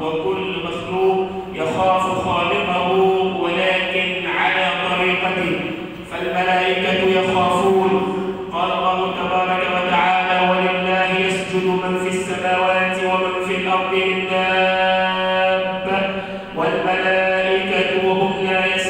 وكل مخلوق يخاف خالقه ولكن على طريقته، فالملائكة يخافون. قال الله تبارك وتعالى: ولله يسجد من في السماوات ومن في الأرض من دابة والملائكة وهم لا